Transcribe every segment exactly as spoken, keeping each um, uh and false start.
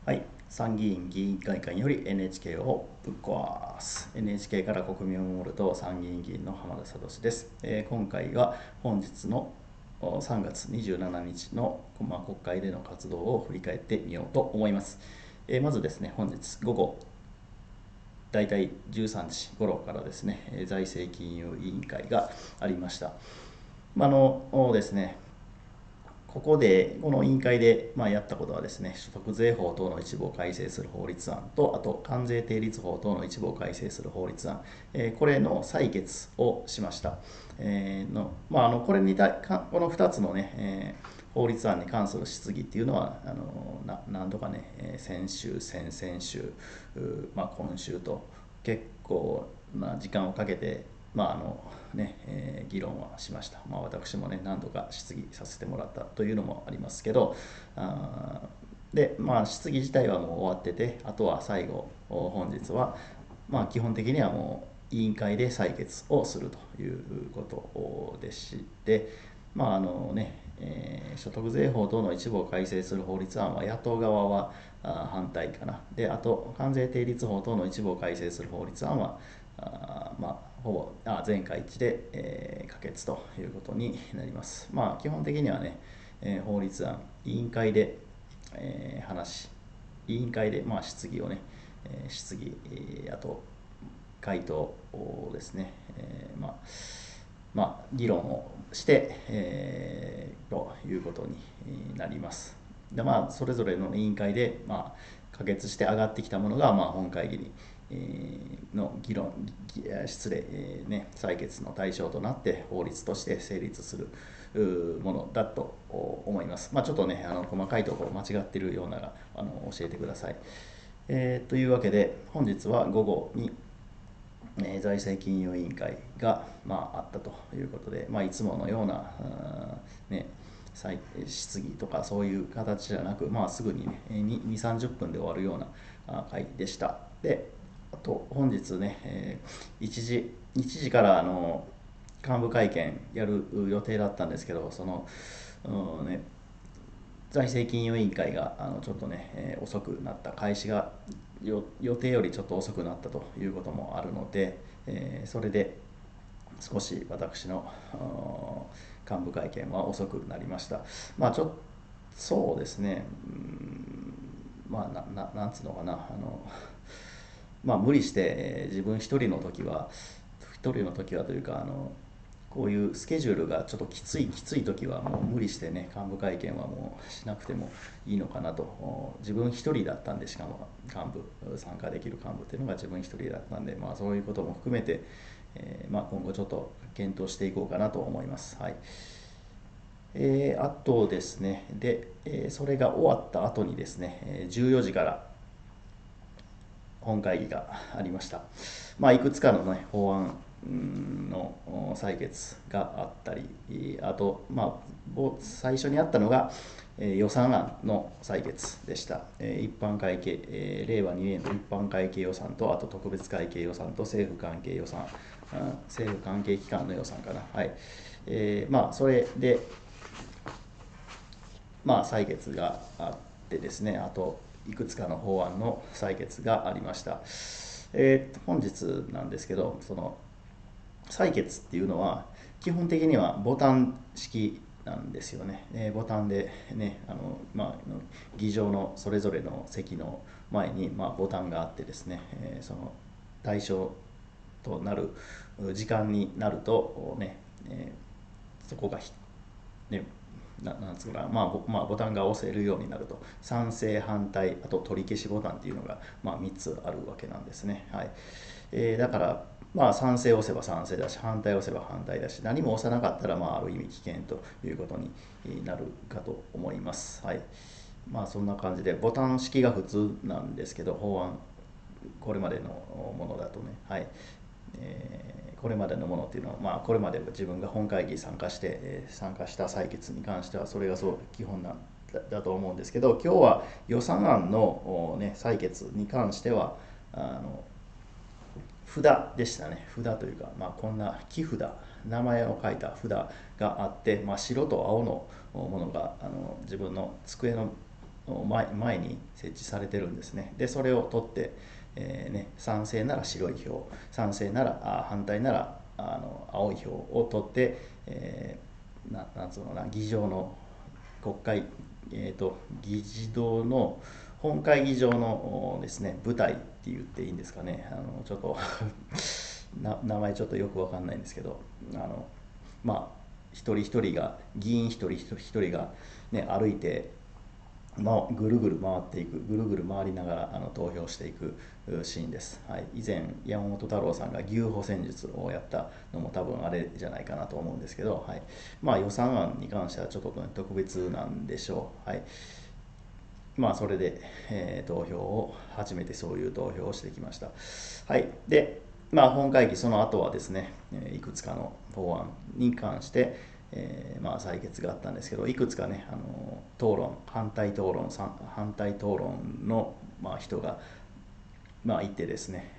はい、参議院議員会館より エヌエイチケー をぶっ壊す エヌエイチケー から国民を守ると参議院議員の浜田聡です、えー、今回は本日のさんがつにじゅうしちにちの、まあ、国会での活動を振り返ってみようと思います、えー、まずですね、本日午後だいたいじゅうさんじ頃からですね、財政金融委員会がありました。まあのですねここで、この委員会で、まあ、やったことはですね、所得税法等の一部を改正する法律案と、あと関税定率法等の一部を改正する法律案、えー、これの採決をしました。えーのまあ、あのこれにたこのふたつのね、えー法律案に関する質疑っていうのはあのな何度かね、先週、先々週、まあ、今週と結構な時間をかけて、まああのねえー、議論はしました。まあ、私もね何度か質疑させてもらったというのもありますけど、あで、まあ、質疑自体はもう終わってて、あとは最後本日は、まあ、基本的にはもう委員会で採決をするということでして、まああのねえー、所得税法等の一部を改正する法律案は野党側はあ反対かな。で、あと関税定率法等の一部を改正する法律案はあまあほぼあ全会一致で、えー、可決ということになります。まあ基本的にはね、えー、法律案委員会で、えー、話し委員会でまあ質疑をね、えー、質疑、えー、あと回答をですね、えー、まあまあ、議論をして、えー、ということになります。で、まあ、それぞれの委員会で、まあ、可決して上がってきたものが、まあ、本会議に、えー、の議論、失礼、えーね、採決の対象となって法律として成立するものだと思います。まあ、ちょっとね、あの細かいところ間違っているようならあの教えてください。えー、というわけで、本日は午後に財政金融委員会が、まあ、あったということで、まあ、いつものような、ね、質疑とかそういう形じゃなく、まあ、すぐに、ね、にじゅう、さんじゅっぷんで終わるような会でした。で、あと本日ね、いちじ、いちじからあの幹部会見やる予定だったんですけど、その、うんね、財政金融委員会があのちょっとね、えー、遅くなった、開始が予定よりちょっと遅くなったということもあるので、えー、それで少し私の幹部会見は遅くなりました。まあちょっとそうですね、うんまあなななんつうのかな、あのまあ無理して自分一人の時は一人の時はというかあのこういうスケジュールがちょっときついきつい時はもう無理してね幹部会見はもうしなくてもいいのかなと。自分一人だったんで、しかも幹部参加できる幹部っていうのが自分一人だったんで、まあそういうことも含めて、えーまあ、今後ちょっと検討していこうかなと思います。はい。えー、あとですね、で、えーそれが終わった後にですね、えーじゅうよじから本会議がありました。まあ、いくつかの、ね、法案の採決があったり、あと、まあ、最初にあったのが予算案の採決でした。一般会計、令和にねんの一般会計予算と、あと特別会計予算と政府関係予算、政府関係機関の予算かな。はい。えー、まあ、それで、まあ、採決があってですね、あと、いくつかの法案の採決がありました。えー、本日なんですけど、その採決っていうのは基本的にはボタン式なんですよね。えー、ボタンでね、あのまあ議場のそれぞれの席の前にまあボタンがあってですね、えー、その対象となる時間になるとね、えー、そこがねななんつうかな、まあ、まあボタンが押せるようになると、賛成反対あと取り消しボタンっていうのが、まあ、みっつあるわけなんですね。はい。えー、だからまあ賛成を押せば賛成だし、反対を押せば反対だし、何も押さなかったらまあある意味危険ということになるかと思います。はい。まあそんな感じでボタン式が普通なんですけど、法案これまでのものだとね、はい。えーこれまでのものっていうのは、まあ、これまで自分が本会議参加して、えー参加した採決に関してはそれがそう基本なんだだと思うんですけど、今日は予算案の、ね、採決に関してはあの札でしたね。札というか、まあ、こんな木札、名前を書いた札があって、まあ、白と青のものがあの自分の机の前前に設置されてるんですね。でそれを取って、えーね、賛成なら白い票、賛成ならあ反対ならあの青い票を取って、えー、ななんつうのな議場の国会、えーと、議事堂の本会議場のですね舞台って言っていいんですかね、あのちょっとな名前ちょっとよくわかんないんですけど、あのまあ一人一人が議員一人一人が、ね、歩いて、ま、ぐるぐる回っていくぐるぐる回りながらあの投票していくシーンです、はい、以前山本太郎さんが牛歩戦術をやったのも多分あれじゃないかなと思うんですけど、はい、まあ予算案に関してはちょっと、ね、特別なんでしょう、はい、まあそれで、えー、投票を初めてそういう投票をしてきました。はい、で、まあ、本会議その後はですね、いくつかの法案に関して、えー、まあ採決があったんですけど、いくつかね、あの討論、反対討論、反対討論の、まあ、人が、まあ、いてですね、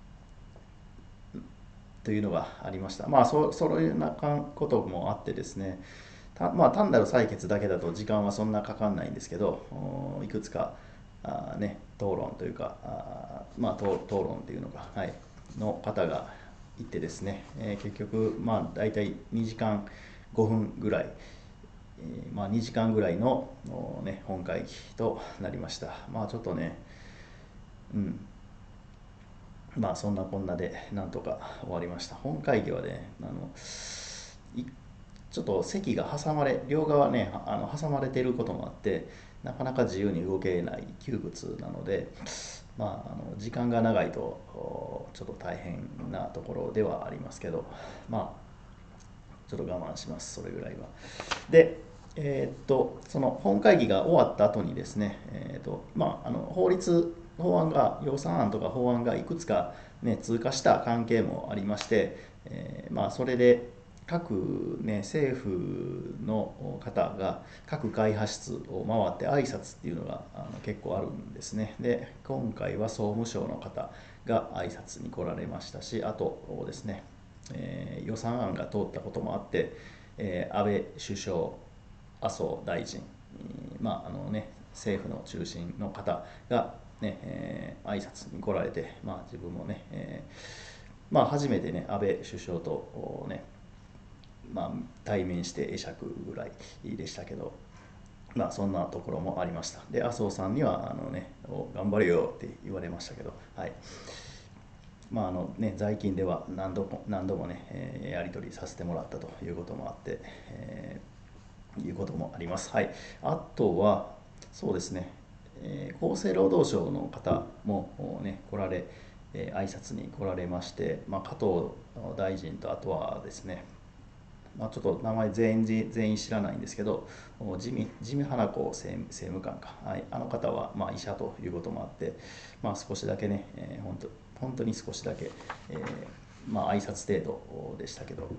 というのがありました。まあそそういうなこともあってですね、たまあ、単なる採決だけだと時間はそんなかかんないんですけど、いくつかあ、ね、討論というか、あまあ、討討論というのか、はい、の方がいてですね、えー、結局、まあ、大体にじかんごふんぐらい、えーまあ、にじかんぐらいの、ね、本会議となりました。まあちょっとね、うん、まあそんなこんなでなんとか終わりました。本会議はね、あのちょっと席が挟まれ、両側ね、あの挟まれていることもあって、なかなか自由に動けない窮屈なので、まあ、あの時間が長いとちょっと大変なところではありますけど、まあ、ちょっと我慢します、それぐらいは。で、えー、っと、その本会議が終わった後にですね、えー、っと、まあ、あの法律、法案が、予算案とか法案がいくつか、ね、通過した関係もありまして、えーまあ、それで、各、ね、政府の方が各会派室を回って挨拶っていうのがあの結構あるんですね。で、今回は総務省の方が挨拶に来られましたし、あとですね、えー、予算案が通ったこともあって、えー、安倍首相、麻生大臣、まああのね、政府の中心の方が、ねえー、挨拶に来られて、まあ、自分もね、えーまあ、初めてね、安倍首相とね、まあ、対面して会釈ぐらいでしたけど、まあ、そんなところもありました。で、麻生さんにはあの、ね、頑張れよって言われましたけど、はい、まああのね、在勤では何度も何度もね、えー、やり取りさせてもらったということもあって、えー、いうこともあります。はい、あとはそうですね、えー、厚生労働省の方も、ね、来られ、えー、挨拶に来られまして、まあ、加藤大臣とあとはですね、まあ、ちょっと名前全員全員知らないんですけど、自見自見花子政務官か、はい、あの方はまあ医者ということもあって、まあ、少しだけね、えー、本当本当に少しだけ、えー、まあ挨拶程度でしたけど、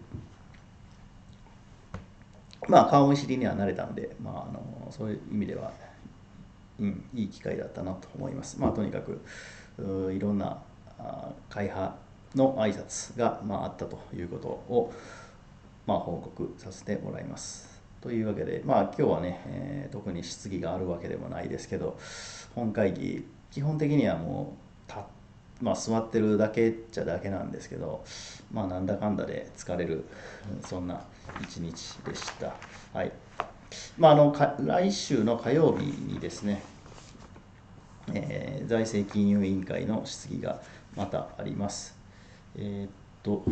まあ顔見知りには慣れたんで、まあ、あのそういう意味では、うん、いい機会だったなと思います。まあとにかくいろんな会派の挨拶が、まあ、あったということを、まあ、報告させてもらいます。というわけで、まあ、今日はね、えー、特に質疑があるわけでもないですけど、本会議、基本的にはもうた、まあ、座ってるだけっちゃだけなんですけど、まあ、なんだかんだで疲れる、そんな一日でした。はい。まあ、あのか来週の火曜日にですね、えー、財政金融委員会の質疑がまたあります。えー、っと、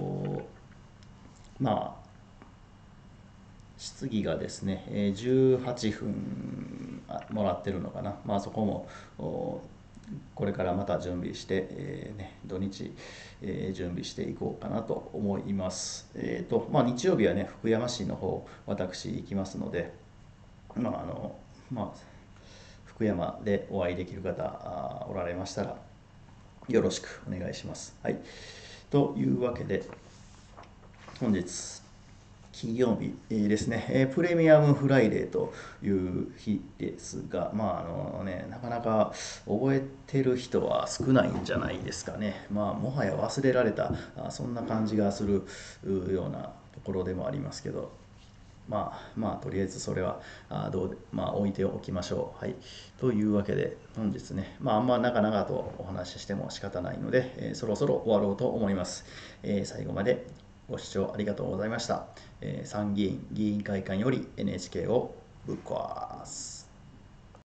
まあ、質疑がですね、じゅうはっぷんもらってるのかな、まあ、そこもこれからまた準備して、えーね、土日、えー、準備していこうかなと思います。えーとまあ、日曜日はね、福山市の方、私行きますので、まああのまあ、福山でお会いできる方おられましたら、よろしくお願いします。はい、というわけで、本日、金曜日ですね、プレミアムフライデーという日ですが、まああのね、なかなか覚えてる人は少ないんじゃないですかね。まあ、もはや忘れられた、そんな感じがするようなところでもありますけど、 まあまあとりあえずそれはあどうで、まあ、置いておきましょう。はい、というわけで本日ね、まあ、あんま長々とお話ししても仕方ないので、えー、そろそろ終わろうと思います。えー、最後までご視聴ありがとうございました。えー、参議院議員会館より エヌエイチケー をぶっ壊す。